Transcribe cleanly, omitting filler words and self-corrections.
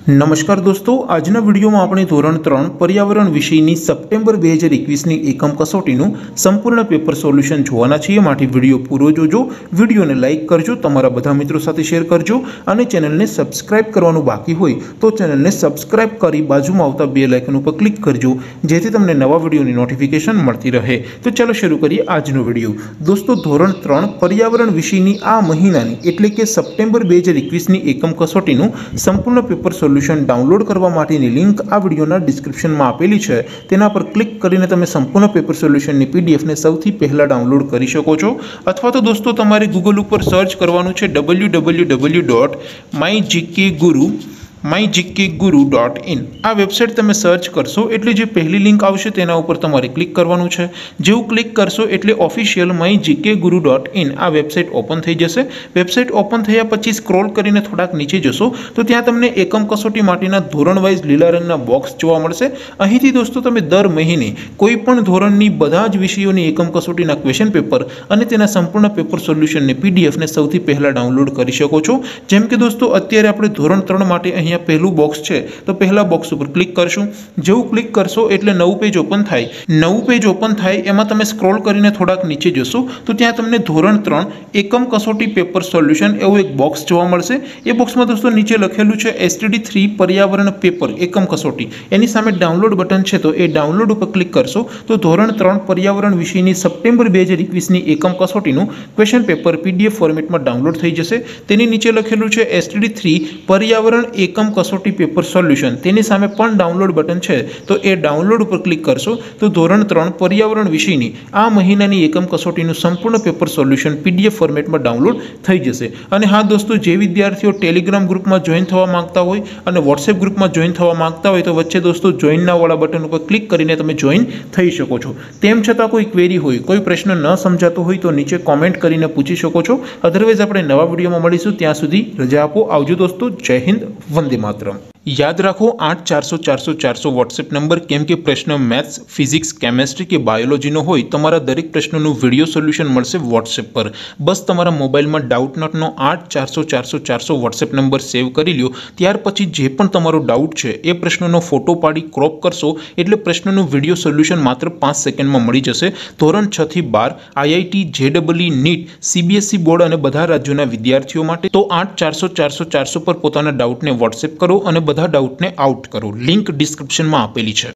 नमस्कार दोस्तों, आजना विडियो में अपने धोरण 3 पर्यावरण विषयनी सप्टेम्बर 2021 ની એકમ કસોટીનું સંપૂર્ણ પેપર સોલ્યુશન જોવાના છીએ। માટે વિડિયો પૂરો જોજો, વિડિયોને લાઈક કરજો, તમારા બધા મિત્રો સાથે શેર કરજો અને ચેનલને સબસ્ક્રાઇબ કરવાનું બાકી હોય તો ચેનલને સબસ્ક્રાઇબ કરી બાજુમાં આવતા બેલ આઇકન ઉપર ક્લિક કરજો જેથી તમને નવા વિડિયોની નોટિફિકેશન મળતી રહે। તો ચાલો શરૂ કરીએ આજનો વિડિયો। દોસ્તો, ધોરણ 3 पर्यावरण विषयની આ મહિનાની એટલે કે સપ્ટેમ્બર 2021 ની એકમ કસોટીનું સંપૂર્ણ પેપર સોલ્યુશન डाउनलॉड करवा माटेनी लिंक आ विडियोना डिस्क्रिप्शन में आपेली है। तेना पर क्लिक करीने तमे संपूर्ण पेपर सोल्यूशन नी पीडीएफ ने सौथी पहला डाउनलॉड करी शको छो। अथवा तो दोस्तों तमारे गूगल पर सर्च करवानुं छे www.mygkguru.in। आ वेबसाइट तमे सर्च करशो एटले जे पहली लिंक आवशे तेना उपर तमारे क्लिक करवानुं छे। जेवुं क्लिक करशो एटले ऑफिशियल mygkguru.in आ वेबसाइट ओपन थई जशे। वेबसाइट ओपन थया पछी स्क्रॉल करीने थोड़ाक नीचे जशो तो त्यां तमने एकम कसोटी माटेना धोरण वाइज लीला रंगना बॉक्स जोवा मळशे। અહીંથી दोस्तों तमे दर महीने कोईपण ધોરણની બધા જ વિષયોની એકમ કસોટીના ક્વેશ્ચન પેપર અને તેના સંપૂર્ણ પેપર સોલ્યુશનની પીડીએફ ને સૌથી પહેલા ડાઉનલોડ કરી શકો છો। જેમ કે दोस्तों અત્યારે આપણે ધોરણ 3 માટે અહીંયા पहलू बॉक्स है तो पहला बॉक्स पर क्लिक करशुं। जेवुं क्लिक करशो एटले नवुं पेज ओपन थाय। नवुं पेज ओपन थाय एमां तमे स्क्रॉल करीने थोड़ाक नीचे जशो तो त्यां तमने धोरण 3 एकम कसोटी पेपर सोल्यूशन एवुं एक बॉक्स जोवा मळशे। ए बॉक्समां दोस्तों नीचे लखेलुं छे STD3 पर्यावरण पेपर एकम कसोटी, एनी सामे डाउनलॉड बटन छे तो ए डाउनलॉड पर क्लिक करशो तो धोरण 3 पर्यावरण विषयनी सप्टेम्बर 2021 ની એકમ કસોટીનું क्वेश्चन पेपर पीडीएफ फॉर्मेटમાં डाउनलॉड થઈ જશે। તેની નીચે લખેલું છે STD3 पर्यावरण एकम कसोटी पेपर सोल्यूशन, तेनी सामे पण डाउनलॉड बटन है तो ए डाउनलॉड पर क्लिक करशो तो धोरण 3 पर्यावरण विषयनी आ महीनानी एकम कसोटीनुं संपूर्ण पेपर सोल्यूशन पीडीएफ फॉर्मेट में डाउनलॉड थई जशे। अने हाँ दोस्तों, जे विद्यार्थीओ टेलिग्राम ग्रुप में जॉइन थवा मांगता होय अने व्हाट्सएप ग्रुप में जॉइन थवा मांगता होय तो वच्चे दोस्तों जॉइन ना वाला बटन पर क्लिक करीने तमे जॉइन थई शको छो। तेम छतां कोई क्वेरी होय, कोई प्रश्न न समजातो होय तो नीचे कॉमेंट करीने पूछी शको छो। अदरवाइज आपणे नवा विडियोमां मळीशुं, त्यां सुधी रजा आपो। आवजो दोस्तों, जय हिंद, वंदे मातरम। याद रखो 8400 वॉट्सएप नंबर, केम के प्रश्न मैथ्स, फिजिक्स, केमिस्ट्री के बायोलॉजी नो होय तमारा दरेक प्रश्नों विडियो सोल्यूशन मळशे व्हाट्सएप पर। बस तमारा मोबाइल में डाउट नॉट नो 8400 वॉट्सएप नंबर सेव करी लो। त्यार पछी जे पण तमारो डाउट छे ए प्रश्नों फोटो पाड़ी क्रॉप करशो एटले प्रश्नों विडियो सोल्यूशन मात्र 5 सेकंड में मळी जशे। धोरण 6 થી 12 IIT, JEE, NEET, CBSE board और बधा राज्योना विद्यार्थीओ माटे तो 8400 पर पोताना डाउट ने व्हाट्सएप करो और બધા ડાઉટને આઉટ કરો। લિંક ડિસ્ક્રિપ્શનમાં આપેલી છે।